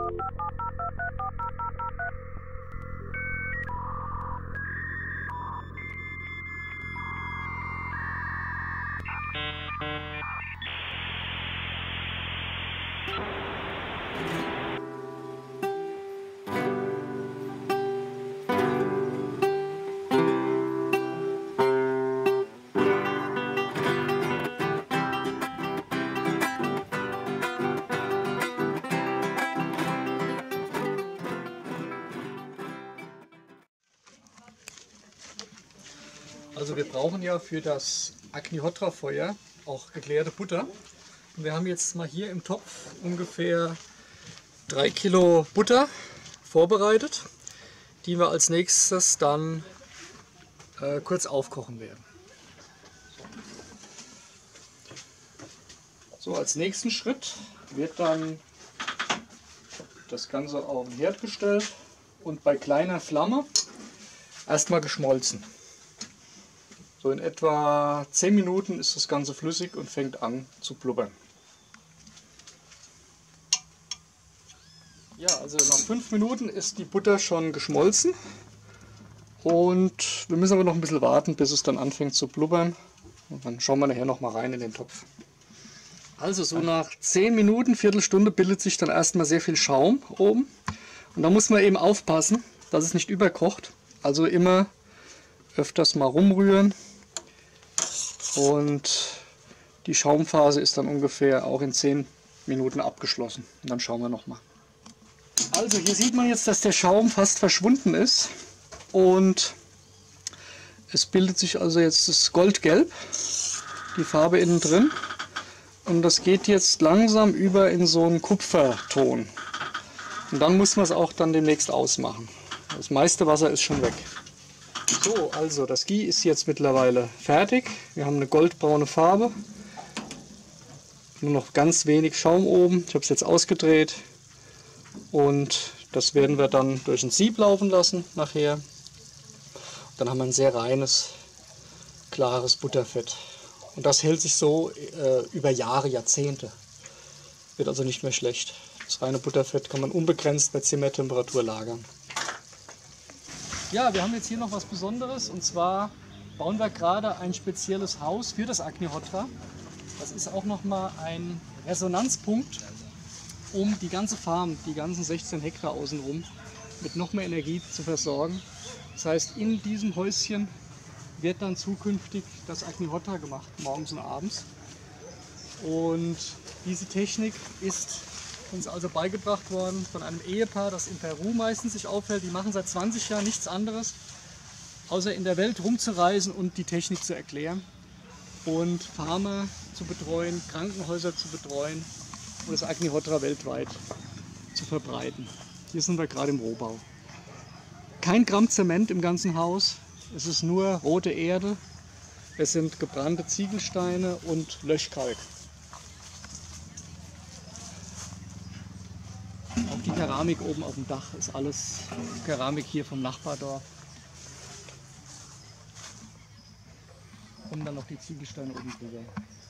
Also wir brauchen ja für das Agnihotra-Feuer auch geklärte Butter. Und wir haben jetzt mal hier im Topf ungefähr 3 Kilo Butter vorbereitet, die wir als nächstes dann kurz aufkochen werden. So, als nächsten Schritt wird dann das Ganze auf den Herd gestellt und bei kleiner Flamme erstmal geschmolzen. So in etwa 10 Minuten ist das Ganze flüssig und fängt an zu blubbern. Ja, also nach 5 Minuten ist die Butter schon geschmolzen und wir müssen aber noch ein bisschen warten, bis es dann anfängt zu blubbern. Und dann schauen wir nachher noch mal rein in den Topf. Also so nach 10 Minuten, Viertelstunde bildet sich dann erstmal sehr viel Schaum oben. Und da muss man eben aufpassen, dass es nicht überkocht. Also immer öfters mal rumrühren. Und die Schaumphase ist dann ungefähr auch in 10 Minuten abgeschlossen. Und dann schauen wir noch mal. Also hier sieht man jetzt, dass der Schaum fast verschwunden ist. Und es bildet sich also jetzt das Goldgelb, die Farbe innen drin. Und das geht jetzt langsam über in so einen Kupferton. Und dann muss man es auch dann demnächst ausmachen. Das meiste Wasser ist schon weg. So, also das Ghee ist jetzt mittlerweile fertig. Wir haben eine goldbraune Farbe. Nur noch ganz wenig Schaum oben. Ich habe es jetzt ausgedreht. Und das werden wir dann durch ein Sieb laufen lassen nachher. Dann haben wir ein sehr reines, klares Butterfett. Und das hält sich so über Jahre, Jahrzehnte. Wird also nicht mehr schlecht. Das reine Butterfett kann man unbegrenzt bei Zimmertemperatur lagern. Ja, wir haben jetzt hier noch was Besonderes, und zwar bauen wir gerade ein spezielles Haus für das Agnihotra. Das ist auch nochmal ein Resonanzpunkt, um die ganze Farm, die ganzen 16 Hektar außenrum, mit noch mehr Energie zu versorgen. Das heißt, in diesem Häuschen wird dann zukünftig das Agnihotra gemacht, morgens und abends. Und diese Technik ist uns also beigebracht worden von einem Ehepaar, das in Peru meistens sich aufhält. Die machen seit 20 Jahren nichts anderes, außer in der Welt rumzureisen und die Technik zu erklären und Farmer zu betreuen, Krankenhäuser zu betreuen und das Agnihotra weltweit zu verbreiten. Hier sind wir gerade im Rohbau. Kein Gramm Zement im ganzen Haus, es ist nur rote Erde, es sind gebrannte Ziegelsteine und Löschkalk. Auch die Keramik oben auf dem Dach ist alles Keramik hier vom Nachbardorf. Und dann noch die Ziegelsteine oben drüber.